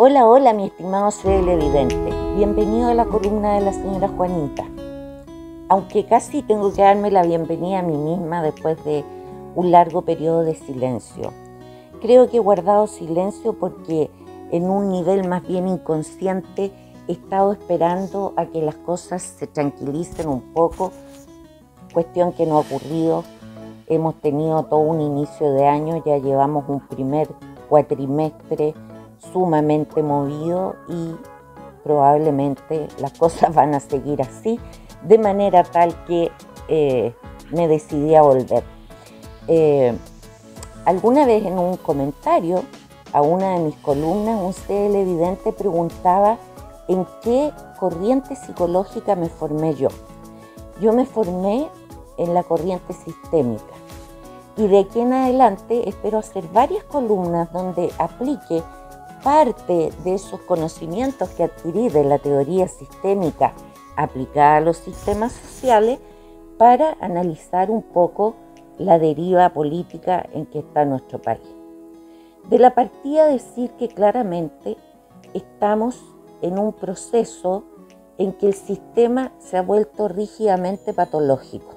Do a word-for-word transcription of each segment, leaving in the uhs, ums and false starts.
Hola, hola, mi estimado televidente. Bienvenido a la columna de la señora Juanita. Aunque casi tengo que darme la bienvenida a mí misma después de un largo periodo de silencio. Creo que he guardado silencio porque en un nivel más bien inconsciente he estado esperando a que las cosas se tranquilicen un poco, cuestión que no ha ocurrido. Hemos tenido todo un inicio de año, ya llevamos un primer cuatrimestre sumamente movido y probablemente las cosas van a seguir así, de manera tal que eh, me decidí a volver. Eh, alguna vez en un comentario a una de mis columnas, un televidente preguntaba en qué corriente psicológica me formé yo. Yo me formé en la corriente sistémica y de aquí en adelante espero hacer varias columnas donde aplique parte de esos conocimientos que adquirí de la teoría sistémica aplicada a los sistemas sociales para analizar un poco la deriva política en que está nuestro país. De la partida decir que claramente estamos en un proceso en que el sistema se ha vuelto rígidamente patológico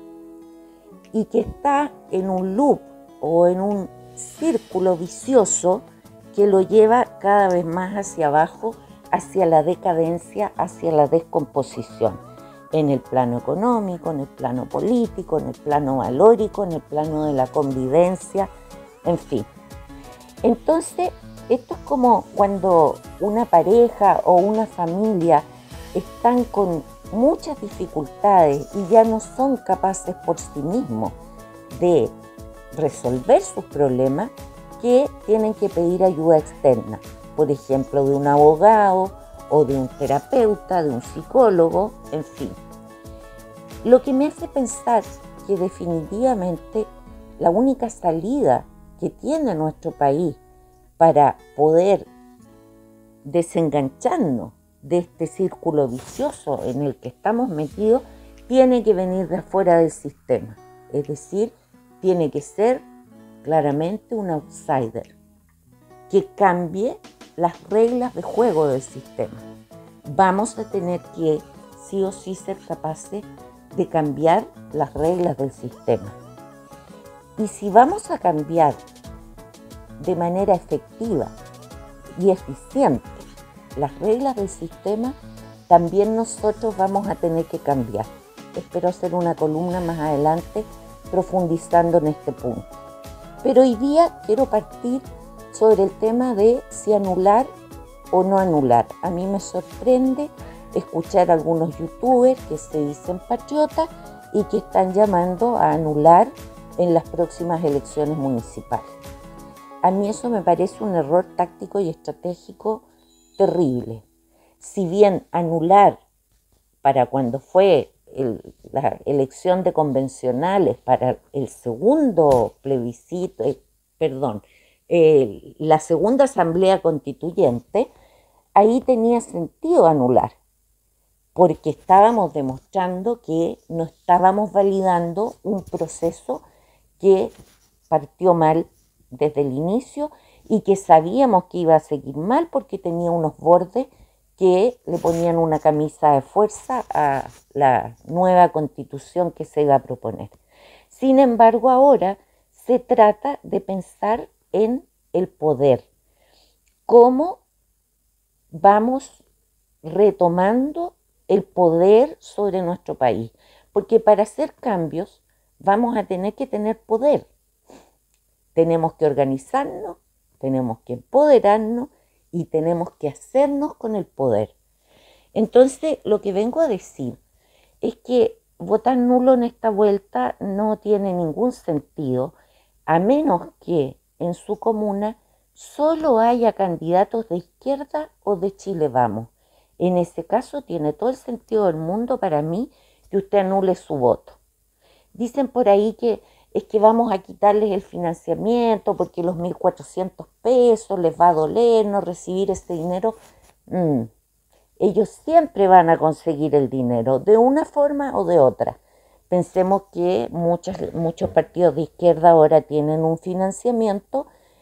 y que está en un loop o en un círculo vicioso que lo lleva cada vez más hacia abajo, hacia la decadencia, hacia la descomposición, en el plano económico, en el plano político, en el plano valórico, en el plano de la convivencia, en fin. Entonces, esto es como cuando una pareja o una familia están con muchas dificultades y ya no son capaces por sí mismos de resolver sus problemas, que tienen que pedir ayuda externa, por ejemplo, de un abogado o de un terapeuta, de un psicólogo, en fin. Lo que me hace pensar que definitivamente la única salida que tiene nuestro país para poder desengancharnos de este círculo vicioso en el que estamos metidos tiene que venir de afuera del sistema, es decir, tiene que ser claramente un outsider que cambie las reglas de juego del sistema. Vamos a tener que sí o sí ser capaces de cambiar las reglas del sistema. Y si vamos a cambiar de manera efectiva y eficiente las reglas del sistema, también nosotros vamos a tener que cambiar. Espero hacer una columna más adelante profundizando en este punto. Pero hoy día quiero partir sobre el tema de si anular o no anular. A mí me sorprende escuchar a algunos youtubers que se dicen patriotas y que están llamando a anular en las próximas elecciones municipales. A mí eso me parece un error táctico y estratégico terrible. Si bien anular para cuando fue el, la elección de convencionales para el segundo plebiscito, eh, perdón, eh, la segunda asamblea constituyente, ahí tenía sentido anular, porque estábamos demostrando que no estábamos validando un proceso que partió mal desde el inicio y que sabíamos que iba a seguir mal porque tenía unos bordes que le ponían una camisa de fuerza a la nueva constitución que se iba a proponer. Sin embargo, ahora se trata de pensar en el poder, cómo vamos retomando el poder sobre nuestro país, porque para hacer cambios vamos a tener que tener poder. Tenemos que organizarnos, tenemos que empoderarnos y tenemos que hacernos con el poder. Entonces, lo que vengo a decir es que votar nulo en esta vuelta no tiene ningún sentido, a menos que en su comuna solo haya candidatos de izquierda o de Chile Vamos. En ese caso tiene todo el sentido del mundo para mí que usted anule su voto. Dicen por ahí que es que vamos a quitarles el financiamiento porque los mil cuatrocientos pesos les va a doler no recibir ese dinero. Mm. Ellos siempre van a conseguir el dinero, de una forma o de otra. Pensemos que muchos, muchos partidos de izquierda ahora tienen un financiamiento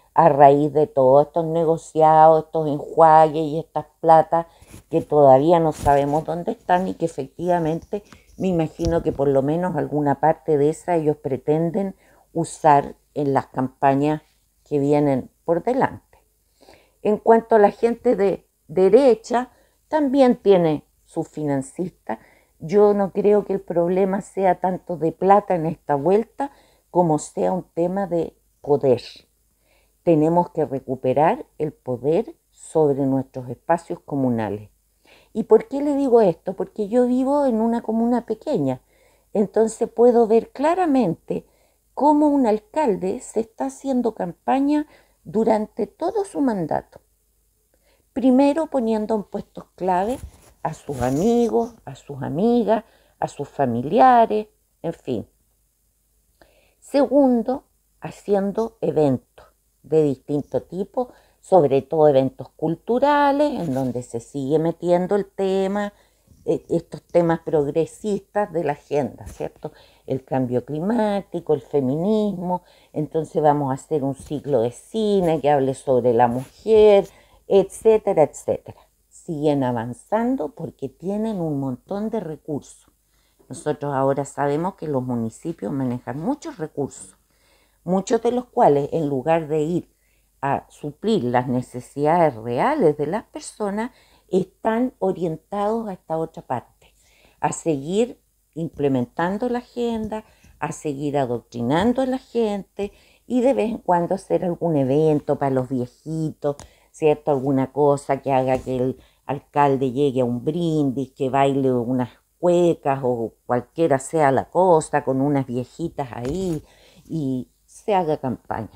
a raíz de todos estos negociados, estos enjuagues y estas platas que todavía no sabemos dónde están y que efectivamente me imagino que por lo menos alguna parte de esa ellos pretenden usar en las campañas que vienen por delante. En cuanto a la gente de derecha, también tiene sus financistas. Yo no creo que el problema sea tanto de plata en esta vuelta como sea un tema de poder. Tenemos que recuperar el poder sobre nuestros espacios comunales. ¿Y por qué le digo esto? Porque yo vivo en una comuna pequeña, entonces puedo ver claramente cómo un alcalde se está haciendo campaña durante todo su mandato. Primero poniendo en puestos clave a sus amigos, a sus amigas, a sus familiares, en fin. Segundo, haciendo eventos de distinto tipo, sobre todo eventos culturales, en donde se sigue metiendo el tema, estos temas progresistas de la agenda, ¿cierto? El cambio climático, el feminismo, entonces vamos a hacer un ciclo de cine que hable sobre la mujer, etcétera, etcétera. Siguen avanzando porque tienen un montón de recursos. Nosotros ahora sabemos que los municipios manejan muchos recursos, muchos de los cuales, en lugar de ir a suplir las necesidades reales de las personas, están orientados a esta otra parte, a seguir implementando la agenda, a seguir adoctrinando a la gente y de vez en cuando hacer algún evento para los viejitos, ¿cierto? Alguna cosa que haga que el alcalde llegue a un brindis, que baile unas cuecas o cualquiera sea la cosa con unas viejitas ahí y se haga campaña.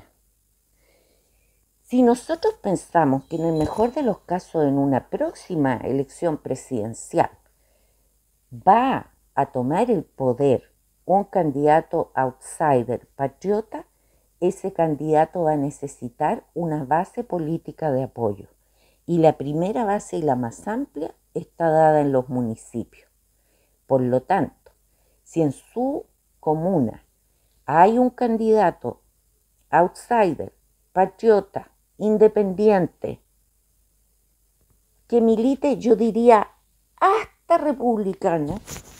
Si nosotros pensamos que en el mejor de los casos en una próxima elección presidencial va a tomar el poder un candidato outsider patriota, ese candidato va a necesitar una base política de apoyo. Y la primera base y la más amplia está dada en los municipios. Por lo tanto, si en su comuna hay un candidato outsider, patriota, independiente, que milite, yo diría, hasta republicano,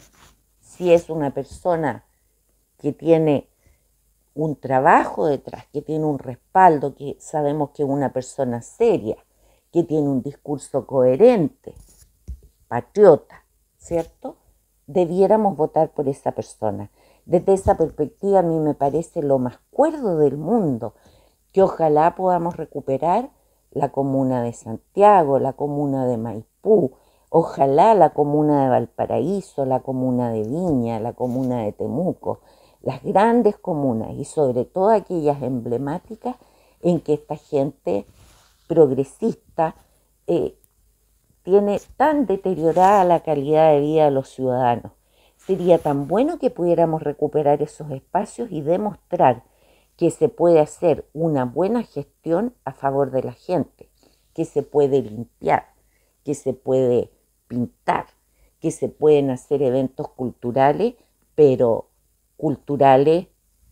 si es una persona que tiene un trabajo detrás, que tiene un respaldo, que sabemos que es una persona seria, que tiene un discurso coherente, patriota, ¿cierto? Debiéramos votar por esa persona. Desde esa perspectiva a mí me parece lo más cuerdo del mundo, que ojalá podamos recuperar la comuna de Santiago, la comuna de Maipú, ojalá la comuna de Valparaíso, la comuna de Viña, la comuna de Temuco, las grandes comunas y sobre todo aquellas emblemáticas en que esta gente progresista eh, tiene tan deteriorada la calidad de vida de los ciudadanos. Sería tan bueno que pudiéramos recuperar esos espacios y demostrar que se puede hacer una buena gestión a favor de la gente, que se puede limpiar, que se puede pintar, que se pueden hacer eventos culturales, pero culturales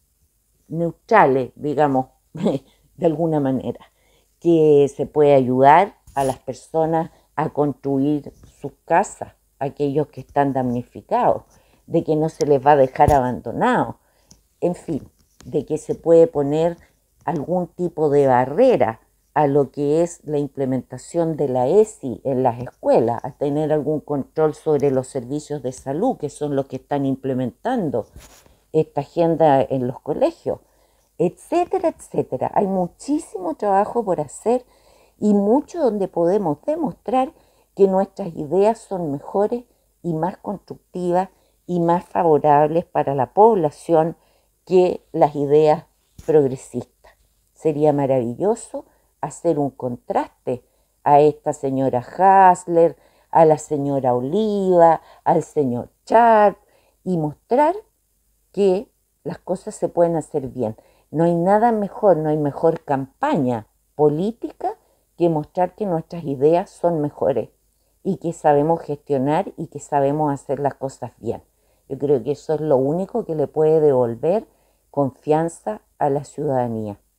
neutrales, digamos, de alguna manera, que se puede ayudar a las personas a construir sus casas, aquellos que están damnificados, de que no se les va a dejar abandonados, en fin, de que se puede poner algún tipo de barrera a lo que es la implementación de la E S I en las escuelas, a tener algún control sobre los servicios de salud, que son los que están implementando esta agenda en los colegios, etcétera, etcétera. Hay muchísimo trabajo por hacer y mucho donde podemos demostrar que nuestras ideas son mejores y más constructivas y más favorables para la población que las ideas progresistas. Sería maravilloso hacer un contraste a esta señora Hasler, a la señora Oliva, al señor Char y mostrar que las cosas se pueden hacer bien. No hay nada mejor, no hay mejor campaña política que mostrar que nuestras ideas son mejores y que sabemos gestionar y que sabemos hacer las cosas bien. Yo creo que eso es lo único que le puede devolver confianza a la ciudadanía.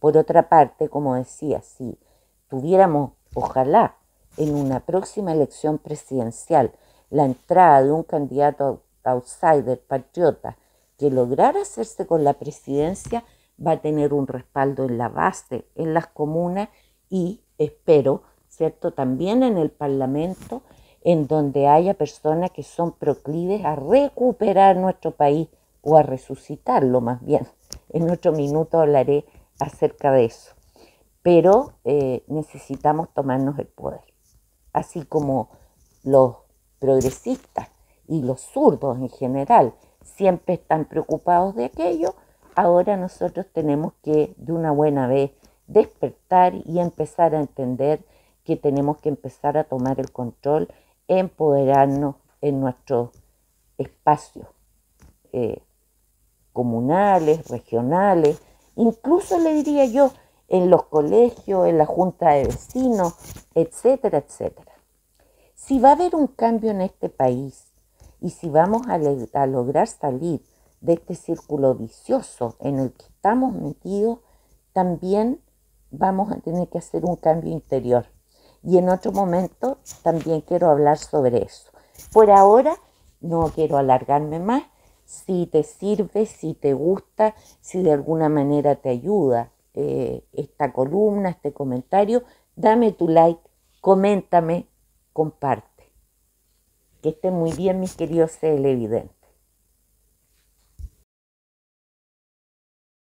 Por otra parte, como decía, si tuviéramos, ojalá, en una próxima elección presidencial, la entrada de un candidato outsider, patriota, que lograra hacerse con la presidencia, va a tener un respaldo en la base, en las comunas y, espero, ¿cierto?, también en el Parlamento, en donde haya personas que son proclives a recuperar nuestro país o a resucitarlo más bien. En otro minuto hablaré acerca de eso. Pero eh, necesitamos tomarnos el poder. Así como los progresistas y los zurdos en general siempre están preocupados de aquello, ahora nosotros tenemos que de una buena vez despertar y empezar a entender que tenemos que empezar a tomar el control, empoderarnos en nuestros espacios eh, comunales, regionales, incluso le diría yo, en los colegios, en la junta de vecinos, etcétera, etcétera. Si va a haber un cambio en este país y si vamos a, a lograr salir de este círculo vicioso en el que estamos metidos, también vamos a tener que hacer un cambio interior. Y en otro momento también quiero hablar sobre eso. Por ahora no quiero alargarme más. Si te sirve, si te gusta, si de alguna manera te ayuda eh, esta columna, este comentario, dame tu like, coméntame, comparte. Que estén muy bien, mis queridos televidentes.